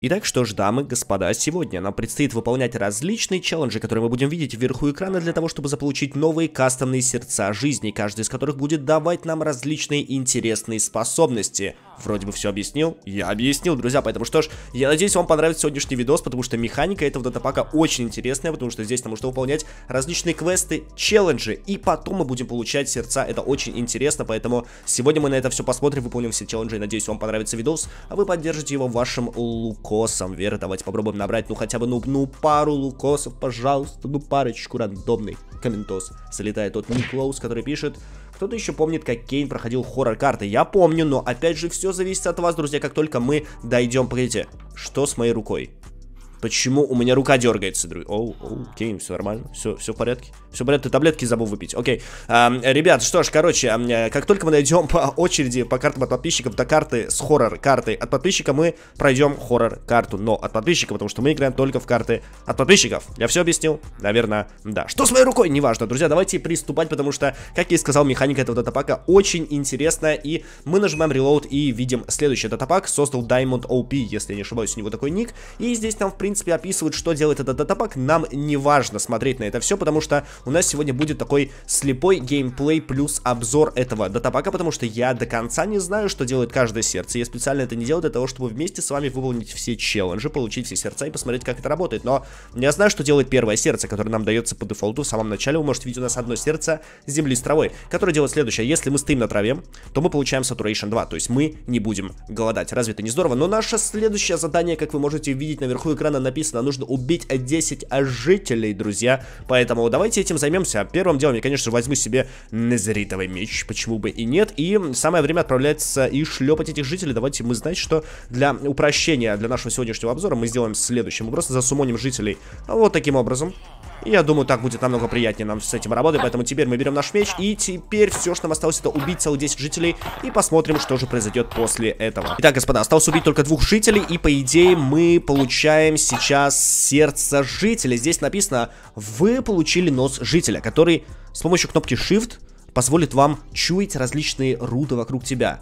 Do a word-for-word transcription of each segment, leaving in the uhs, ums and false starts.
Итак, что ж, дамы и господа, сегодня нам предстоит выполнять различные челленджи, которые мы будем видеть вверху экрана для того, чтобы заполучить новые кастомные сердца жизни, каждый из которых будет давать нам различные интересные способности. Вроде бы все объяснил? Я объяснил, друзья, поэтому что ж, я надеюсь, вам понравится сегодняшний видос, потому что механика этого датапака очень интересная, потому что здесь нам нужно выполнять различные квесты, челленджи, и потом мы будем получать сердца, это очень интересно, поэтому сегодня мы на это все посмотрим, выполним все челленджи, и надеюсь, вам понравится видос, а вы поддержите его вашим лукосом, Вера, давайте попробуем набрать, ну, хотя бы, ну, ну, пару лукосов, пожалуйста, ну, парочку, рандомный комментос. Залетает тот Никлоус, который пишет: кто-то еще помнит, как Кейн проходил хоррор-карты? Я помню, но опять же все зависит от вас, друзья, как только мы дойдем. Погодите, что с моей рукой? Почему у меня рука дергается, друзья? Оу, оу, Кейн, все нормально, все, все в порядке. Все в порядке, ты таблетки забыл выпить. Окей. А, ребят, что ж, короче, а, как только мы дойдем по очереди по картам от подписчиков до карты с хоррор-картой от подписчика, мы пройдем хоррор-карту. Но от подписчика, потому что мы играем только в карты от подписчиков. Я все объяснил? Наверное, да. Что с моей рукой? Неважно, друзья, давайте приступать, потому что, как я и сказал, механика этого датапака очень интересная. И мы нажимаем Reload и видим следующий датапак. Создал Diamond о пи, если я не ошибаюсь, у него такой ник. И здесь нам, в принципе, В принципе, описывают, что делает этот датапак. Нам не важно смотреть на это все, потому что у нас сегодня будет такой слепой геймплей плюс обзор этого датапака, потому что я до конца не знаю, что делает каждое сердце. Я специально это не делаю для того, чтобы вместе с вами выполнить все челленджи, получить все сердца и посмотреть, как это работает. Но я знаю, что делает первое сердце, которое нам дается по дефолту. В самом начале вы можете видеть у нас одно сердце земли с травой, которое делает следующее. Если мы стоим на траве, то мы получаем Saturation два, то есть мы не будем голодать. Разве это не здорово? Но наше следующее задание, как вы можете видеть наверху экрана, написано: нужно убить десять жителей, друзья. Поэтому давайте этим займемся. Первым делом я, конечно же, возьму себе незритовый меч, почему бы и нет. И самое время отправляться и шлепать этих жителей. Давайте мы, знаете, что для упрощения для нашего сегодняшнего обзора мы сделаем следующим. Мы просто засумоним жителей вот таким образом. И я думаю, так будет намного приятнее нам с этим работать. Поэтому теперь мы берем наш меч. И теперь все, что нам осталось, это убить целых десять жителей. И посмотрим, что же произойдет после этого. Итак, господа, осталось убить только двух жителей. И по идее мы получаем сейчас сердце жителя. Здесь написано: вы получили нос жителя, который с помощью кнопки Shift позволит вам чуять различные руды вокруг тебя.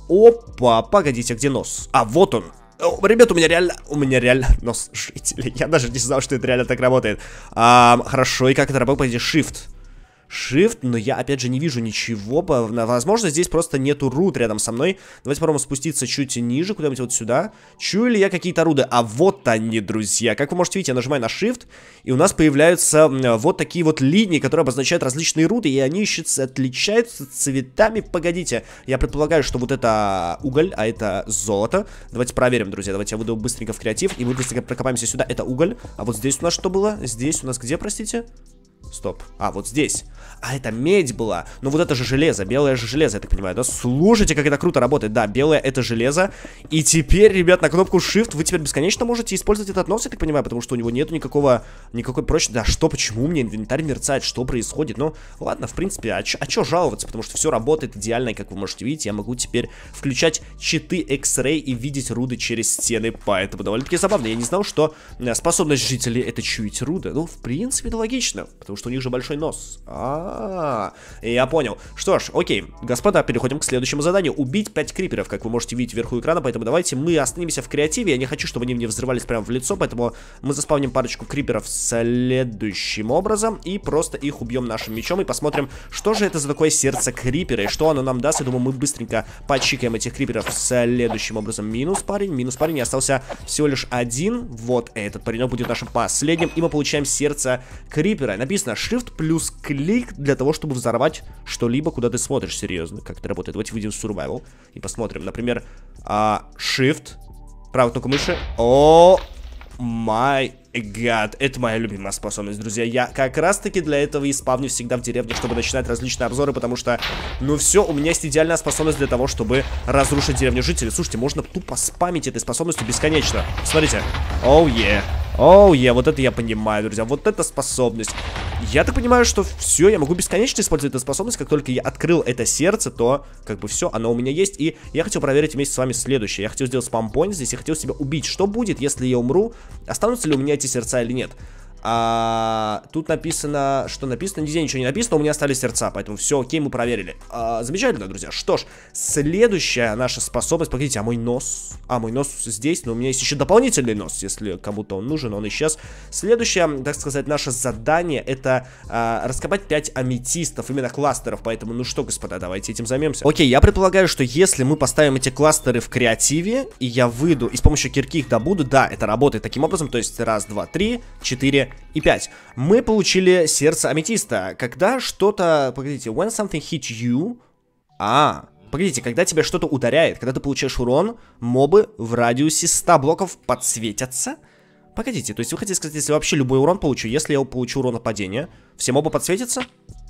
Опа, погодите, где нос? А, вот он. О, ребят, у меня реально, у меня реально нос жителя. Я даже не знал, что это реально так работает. А, хорошо, и как это работает? Shift. Shift, но я опять же не вижу ничего. Возможно, здесь просто нету руд рядом со мной. Давайте попробуем спуститься чуть ниже, куда-нибудь вот сюда. Чую ли я какие-то руды? А вот они, друзья. Как вы можете видеть, я нажимаю на Shift, и у нас появляются вот такие вот линии, которые обозначают различные руды, и они еще отличаются цветами. Погодите, я предполагаю, что вот это уголь, а это золото. Давайте проверим, друзья. Давайте я выйду быстренько в креатив, и мы быстренько прокопаемся сюда. Это уголь. А вот здесь у нас что было? Здесь у нас где, простите? Стоп. А, вот здесь. А, это медь была. Ну, вот это же железо. Белое же железо, я так понимаю, да? Слушайте, как это круто работает. Да, белое — это железо. И теперь, ребят, на кнопку Shift вы теперь бесконечно можете использовать этот нос, я так понимаю, потому что у него нету никакого, никакой прочности. Да, что, почему у меня инвентарь мерцает? Что происходит? Ну, ладно, в принципе, а чё, а чё жаловаться? Потому что все работает идеально, и, как вы можете видеть, я могу теперь включать читы X-Ray и видеть руды через стены. Поэтому довольно-таки забавно. Я не знал, что способность жителей — это чуять руды. Ну, в принципе, это логично, потому что у них же большой нос. А-а-а, я понял. Что ж, окей, господа, переходим к следующему заданию. Убить пять криперов, как вы можете видеть вверху экрана. Поэтому давайте мы остановимся в креативе. Я не хочу, чтобы они мне взрывались прямо в лицо, поэтому мы заспавним парочку криперов следующим образом и просто их убьем нашим мечом и посмотрим, что же это за такое сердце крипера и что оно нам даст. Я думаю, мы быстренько почикаем этих криперов следующим образом. Минус парень, минус парень, и остался всего лишь один. Вот этот паренек будет нашим последним, и мы получаем сердце крипера. Написано Shift плюс клик для того, чтобы взорвать что-либо, куда ты смотришь. Серьезно, как это работает. Давайте выйдем в Survival и посмотрим. Например, а, Shift, правая кнопка мыши. О, май гад, это моя любимая способность, друзья. Я как раз таки для этого и спавню всегда в деревне, чтобы начинать различные обзоры, потому что, ну все, у меня есть идеальная способность для того, чтобы разрушить деревню жителей. Слушайте, можно тупо спамить этой способностью бесконечно. Смотрите. Оу, е. Оу, е, вот это я понимаю, друзья. Вот эта способность. Я так понимаю, что все, я могу бесконечно использовать эту способность. Как только я открыл это сердце, то как бы все, оно у меня есть. И я хотел проверить вместе с вами следующее. Я хотел сделать спампоинт здесь, я хотел себя убить. Что будет, если я умру? Останутся ли у меня эти сердца или нет? А, тут написано, что написано, нигде ничего не написано, у меня остались сердца, поэтому все окей, мы проверили. А, замечательно, друзья. Что ж, следующая наша способность, погодите, а мой нос? А, мой нос здесь, но у меня есть еще дополнительный нос, если кому-то он нужен, он исчез. Следующее, так сказать, наше задание, это а, раскопать пять аметистов, именно кластеров, поэтому, ну что, господа, давайте этим займемся. Окей, я предполагаю, что если мы поставим эти кластеры в креативе, и я выйду, и с помощью кирки их добуду, да, это работает таким образом, то есть раз, два, три, четыре и пять. Мы получили сердце аметиста. Когда что-то... Погодите, when something hit you... А, погодите, когда тебя что-то ударяет, когда ты получаешь урон, мобы в радиусе ста блоков подсветятся? Погодите, то есть вы хотите сказать, если вообще любой урон получу, если я получу урон от падения, все мобы подсветятся?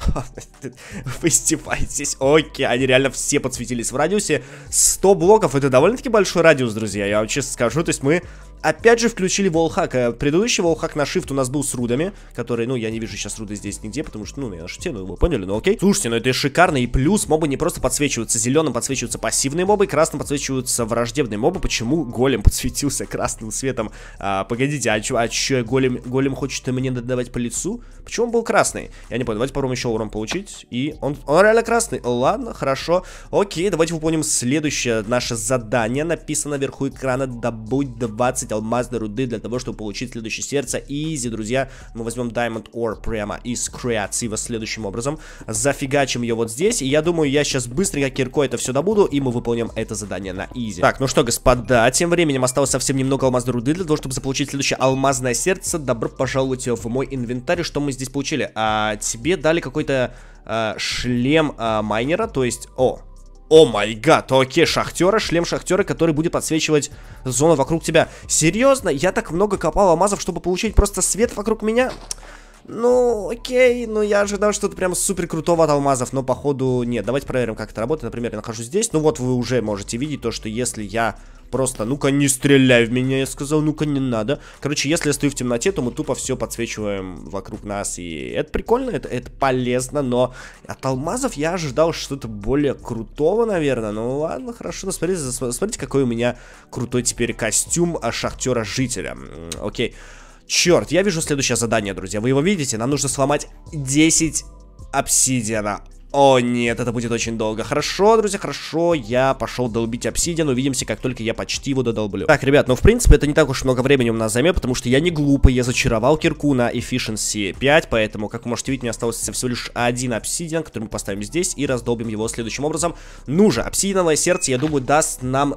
Вы издеваетесь. Окей, они реально все подсветились в радиусе. сто блоков, это довольно-таки большой радиус, друзья, я вам честно скажу. То есть мы опять же включили волхак. Предыдущий волхак на shift у нас был с рудами, который, ну, я не вижу сейчас руды здесь нигде, потому что, ну, я на шифте, ну, вы поняли, ну, окей. Слушайте, ну, это шикарно, и плюс мобы не просто подсвечиваются. Зеленым подсвечиваются пассивные мобы, красным подсвечиваются враждебные мобы. Почему голем подсветился красным светом? А, погодите, а чё, а чё голем, голем хочет мне давать по лицу? Почему он был красный? Я не понял, давайте попробуем еще урон получить. И он, он реально красный. Ладно, хорошо. Окей, давайте выполним следующее наше задание. Написано наверху экрана: добудь двадцать алмазной руды для того, чтобы получить следующее сердце. Изи, друзья. Мы возьмем Diamond Ore прямо из креатива следующим образом. Зафигачим ее вот здесь. И я думаю, я сейчас быстренько киркой это все добуду, и мы выполним это задание на изи. Так, ну что, господа, тем временем осталось совсем немного алмазной руды для того, чтобы заполучить следующее алмазное сердце. Добро пожаловать в мой инвентарь. Что мы здесь получили? А, тебе дали какой-то а, шлем а, майнера, то есть... О! О май гад, окей, шахтера, шлем шахтера, который будет подсвечивать зону вокруг тебя. Серьезно? Я так много копал алмазов, чтобы получить просто свет вокруг меня? Ну, окей, ну я ожидал что-то прям супер крутого от алмазов, но походу нет. Давайте проверим, как это работает. Например, я нахожусь здесь, ну вот вы уже можете видеть то, что если я просто, ну-ка не стреляй в меня, я сказал, ну-ка не надо. Короче, если я стою в темноте, то мы тупо все подсвечиваем вокруг нас, и это прикольно, это, это полезно, но от алмазов я ожидал что-то более крутого, наверное. Ну ладно, хорошо, ну смотрите, смотрите, какой у меня крутой теперь костюм шахтера-жителя. Окей. Черт, я вижу следующее задание, друзья. Вы его видите? Нам нужно сломать десять обсидиана. О, нет, это будет очень долго. Хорошо, друзья, хорошо. Я пошел долбить обсидиан. Увидимся, как только я почти его додолблю. Так, ребят, ну, в принципе, это не так уж много времени у нас займет, потому что я не глупый. Я зачаровал кирку на Efficiency пять, поэтому, как вы можете видеть, мне осталось всего лишь один обсидиан, который мы поставим здесь и раздолбим его следующим образом. Ну же, обсидиановое сердце, я думаю, даст нам...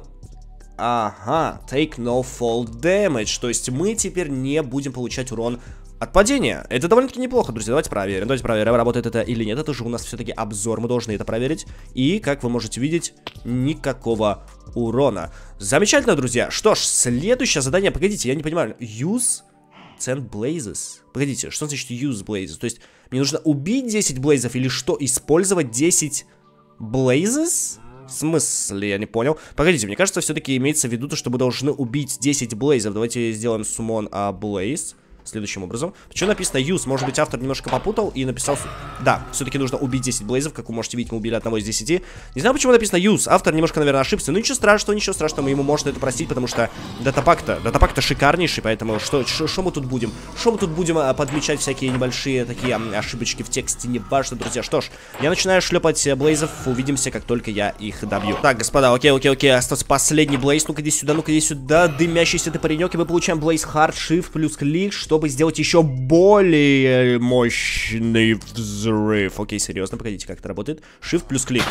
Ага, take no fall damage. То есть мы теперь не будем получать урон от падения. Это довольно-таки неплохо, друзья. Давайте проверим. Давайте проверим, работает это или нет. Это же у нас все-таки обзор. Мы должны это проверить. И, как вы можете видеть, никакого урона. Замечательно, друзья. Что ж, следующее задание. Погодите, я не понимаю. Use ten blazes. Погодите, что значит use blazes? То есть мне нужно убить десять блейзов или что? Использовать десять blazes? В смысле? Я не понял. Погодите, мне кажется, все-таки имеется в виду то, что мы должны убить десять блейзов. Давайте сделаем summon a blaze следующим образом. Почему написано use? Может быть, автор немножко попутал и написал... Да, все-таки нужно убить десять блейзов. Как вы можете видеть, мы убили одного из десяти. Не знаю, почему написано use. Автор немножко, наверное, ошибся. Но ничего страшного, ничего страшного. Мы ему можно это простить, потому что датапак-то датапак-то шикарнейший. Поэтому что, что мы тут будем? Что мы тут будем а, подмечать всякие небольшие такие а, ошибочки в тексте? Не важно, друзья. Что ж, я начинаю шлепать блейзов. Увидимся, как только я их добью. Так, господа, окей, окей, окей. Остался последний блейз. Ну-ка, иди сюда, ну-ка, иди сюда. Дымящийся ты паренек. И мы получаем блейз hard, shift плюс клик, чтобы сделать еще более мощный взрыв. Окей, серьезно, погодите, как это работает. Shift плюс клик.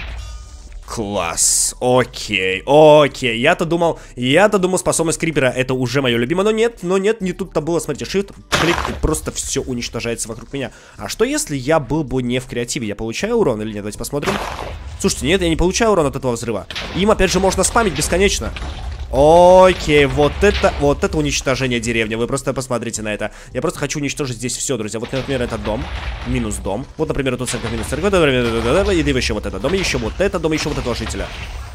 Класс, окей, окей. Я-то думал, я-то думал, способность крипера это уже мое любимое, но нет, но нет, не тут-то было. Смотрите, shift, клик, и просто все уничтожается вокруг меня. А что если я был бы не в креативе? Я получаю урон или нет? Давайте посмотрим. Слушайте, нет, я не получаю урон от этого взрыва. Им опять же можно спамить бесконечно. Окей, вот это, вот это уничтожение деревни. Вы просто посмотрите на это. Я просто хочу уничтожить здесь все, друзья. Вот, например, этот дом, минус дом. Вот, например, тут церковь, минус церковь. И еще вот этот дом, еще вот этот дом, еще вот этого жителя.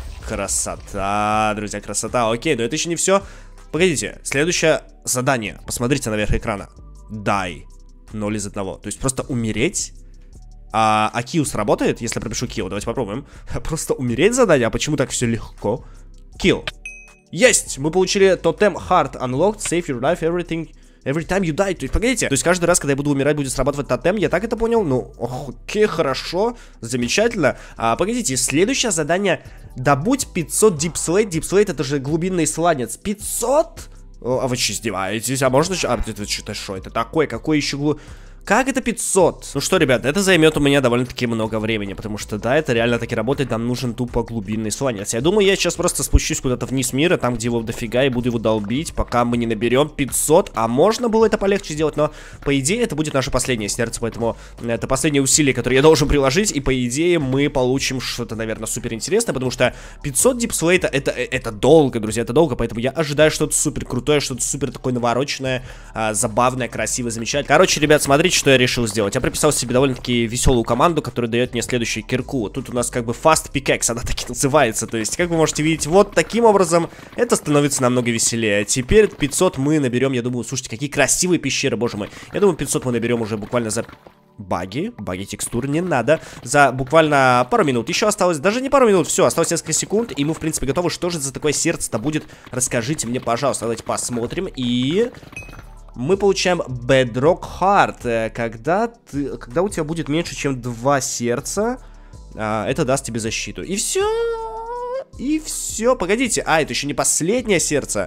Красота, друзья, красота. Окей, но это еще не все. Погодите, следующее задание. Посмотрите наверх экрана. Die. ноль из одного. То есть просто умереть. А, а kill сработает, если я пропишу kill? Давайте попробуем. Просто умереть задание? А почему так все легко? Kill. Есть! Мы получили тотем Hard Unlocked, Save your life, everything Every time you die. То есть, погодите. То есть, каждый раз, когда я буду умирать, будет срабатывать тотем. Я так это понял? Ну, окей, хорошо. Замечательно. А, погодите, следующее задание. Добудь пятьсот дипслейт. Дипслейт это же глубинный сланец. пятьсот? А вы что, издеваетесь? А можно... А, это что-то что? Это такое? Какой еще глуб... Как это пятьсот? Ну что, ребят, это займет у меня довольно-таки много времени, потому что, да, это реально таки работает, нам нужен тупо глубинный сланец. Я думаю, я сейчас просто спущусь куда-то вниз мира, там, где его дофига, и буду его долбить, пока мы не наберем пятьсот. А можно было это полегче сделать, но, по идее, это будет наше последнее сердце, поэтому это последнее усилие, которое я должен приложить, и, по идее, мы получим что-то, наверное, супер интересное, потому что пятьсот дипслейта, это, это долго, друзья, это долго, поэтому я ожидаю что-то супер крутое, что-то супер такое навороченное, а, забавное, красивое, замечательное. Короче, ребят, смотрите, что я решил сделать. Я прописал себе довольно-таки веселую команду, которая дает мне следующую кирку. Тут у нас как бы Fast Pickaxe, она таки называется. То есть, как вы можете видеть, вот таким образом это становится намного веселее. Теперь пятьсот мы наберем, я думаю, слушайте, какие красивые пещеры, боже мой. Я думаю, пятьсот мы наберем уже буквально за... Баги, баги текстур не надо. За буквально пару минут. Еще осталось, даже не пару минут, все, осталось несколько секунд. И мы, в принципе, готовы. Что же за такое сердце-то будет? Расскажите мне, пожалуйста. Давайте посмотрим. И... мы получаем Bedrock Heart. Когда, ты, когда у тебя будет меньше, чем два сердца, а, это даст тебе защиту. И все. И все. Погодите. А, это еще не последнее сердце.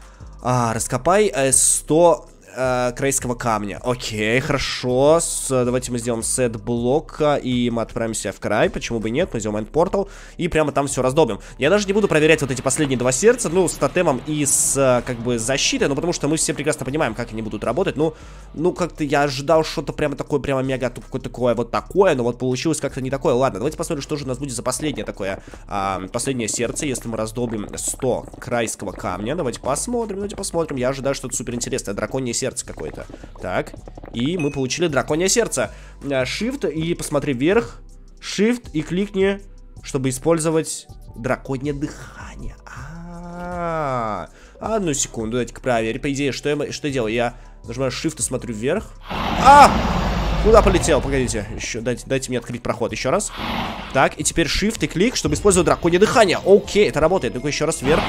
А, раскопай э, сто э, крейского камня. Окей, хорошо. С, давайте мы сделаем сет блока. И мы отправимся в край. Почему бы и нет? Мы сделаем End Portal. И прямо там все раздолбим. Я даже не буду проверять вот эти последние два сердца. Ну, с тотемом и с, как бы, защитой. Ну, потому что мы все прекрасно понимаем, как они будут работать. Ну, ну как-то я ожидал что-то прямо такое, прямо мега такое, такое, вот такое. Но вот получилось как-то не такое. Ладно, давайте посмотрим, что же у нас будет за последнее такое. А, последнее сердце, если мы раздолбим сто крайского камня. Давайте посмотрим, давайте посмотрим. Я ожидаю что-то супер интересное. Драконье сердце какое-то. Так, и мы получили драконье сердце. Shift и посмотри вверх. Shift и кликни, чтобы использовать драконье дыхание. А-а-а. Одну секунду, дайте-ка проверить. По идее, что я, что я делаю? Я нажимаю Shift и смотрю вверх. А! Куда полетел? Погодите. Еще дайте, дайте мне открыть проход еще раз. Так, и теперь Shift и клик, чтобы использовать драконье дыхание. Окей, это работает. Ну-ка еще раз вверх.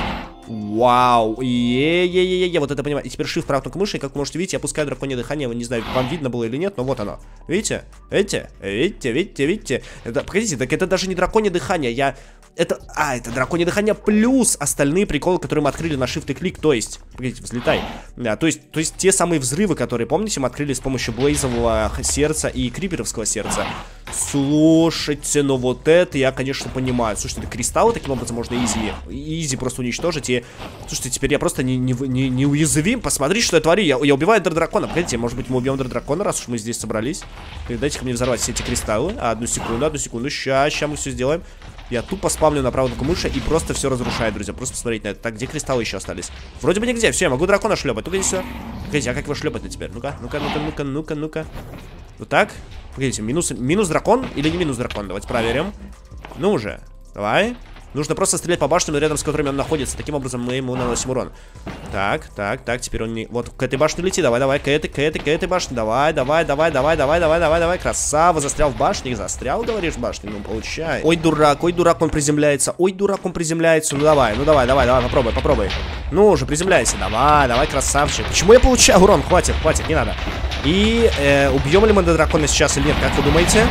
Вау, е-е-е-е-е, вот это понимаю. И теперь Shift, правая кнопка мыши, и как вы можете видеть, я опускаю драконье дыхание. Не знаю, вам видно было или нет, но вот оно. Видите? Видите? Видите? Видите? Видите? Это, погодите, так это даже не драконье дыхание, я... Это... А, это драконье дыхание плюс остальные приколы, которые мы открыли на Shift и клик, то есть... Погодите, взлетай. Да, то есть, то есть те самые взрывы, которые, помните, мы открыли с помощью блейзового сердца и криперовского сердца. Слушайте, ну вот это я, конечно, понимаю. Слушайте, это кристаллы таким образом можно изи, изи просто уничтожить. И, слушайте, теперь я просто не, не, не, не уязвим. Посмотрите, что я творю. Я, я убиваю дракона. Погодите, может быть, мы убьем дракона, раз уж мы здесь собрались. Дайте-ка мне взорвать все эти кристаллы. Одну секунду, одну секунду. Сейчас, сейчас мы все сделаем. Я тупо спамлю на правую кнопку мыши и просто все разрушаю, друзья. Просто посмотрите на это. Так, где кристаллы еще остались? Вроде бы нигде. Все, я могу дракона шлепать. Ну-ка, все. Погодите, а как его шлепать-то теперь? Ну-ка, ну-ка, ну-ка, ну-ка, ну-ка, ну-ка. Вот так. Погодите, минус, минус дракон или не минус дракон? Давайте проверим. Ну уже. Давай. Нужно просто стрелять по башням, рядом с которыми он находится. Таким образом мы ему наносим урон. Так, так, так, теперь он не... Вот к этой башне лети, давай, давай, к этой, к этой, к этой башне. Давай, давай, давай, давай, давай, давай, давай, давай. Красава, застрял в башне. Застрял, говоришь, в башне? Ну, получай. Ой, дурак, ой, дурак, он приземляется. Ой, дурак, он приземляется. Ну, давай, ну, давай, давай, давай, попробуй, попробуй. Ну, уже приземляйся. Давай, давай, красавчик. Почему я получаю урон? Хватит, хватит, не надо. И э, убьем ли мы до дракона сейчас или нет? Как вы думаете?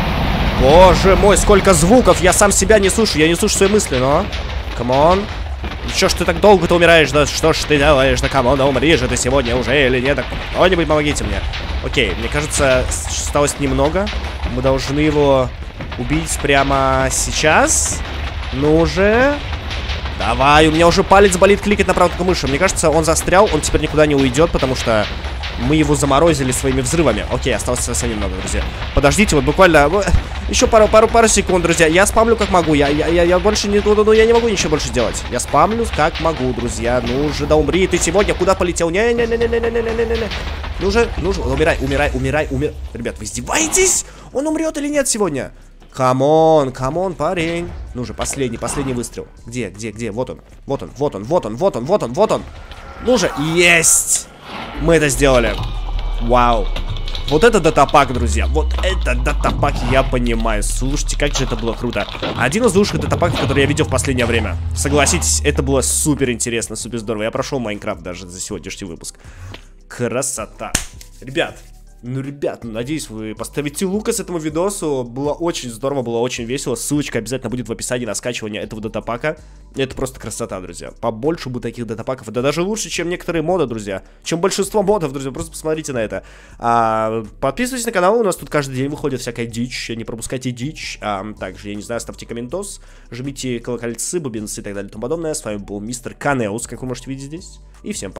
Боже мой, сколько звуков! Я сам себя не слышу, я не слышу свои мысли, но... Камон. Чё ж ты так долго-то умираешь? Да что ж ты делаешь? Да камон, да умри же ты сегодня уже или нет? Кто-нибудь помогите мне. Окей, мне кажется, осталось немного. Мы должны его убить прямо сейчас. Ну же... Давай, у меня уже палец болит кликать на правую мыши. Мне кажется, он застрял, он теперь никуда не уйдет, потому что мы его заморозили своими взрывами. Окей, осталось совсем немного, друзья. Подождите, вот буквально еще пару, пару, пару секунд, друзья. Я спамлю как могу. Я, я, я, я больше не, ну, ну, я не могу ничего больше делать. Я спамлю как могу, друзья. Ну же, да умри ты сегодня. Куда полетел? Не-не-не-не-не-не-не-не-не. Ну же, ну же, умирай, умирай, умирай, умирай. Ребят, вы издеваетесь? Он умрет или нет сегодня? Камон, камон, парень. Ну же, последний, последний выстрел. Где, где, где? Вот он, вот он, вот он, вот он, вот он, вот он, вот он. Ну же, есть! Мы это сделали. Вау. Вот это датапак, друзья. Вот это датапак, я понимаю. Слушайте, как же это было круто. Один из лучших датапаков, который я видел в последнее время. Согласитесь, это было супер интересно, супер здорово. Я прошел Майнкрафт даже за сегодняшний выпуск. Красота. Ребят, ну, ребят, надеюсь, вы поставите лукас этому видосу. Было очень здорово, было очень весело. Ссылочка обязательно будет в описании на скачивание этого датапака. Это просто красота, друзья. Побольше бы таких датапаков. Это даже лучше, чем некоторые моды, друзья. Чем большинство модов, друзья. Просто посмотрите на это. А, подписывайтесь на канал. У нас тут каждый день выходит всякая дичь. Не пропускайте дичь. А, также, я не знаю, ставьте комментос. Жмите колокольцы, бубенцы и так далее и тому подобное. С вами был мистер Канеус, как вы можете видеть здесь. И всем пока.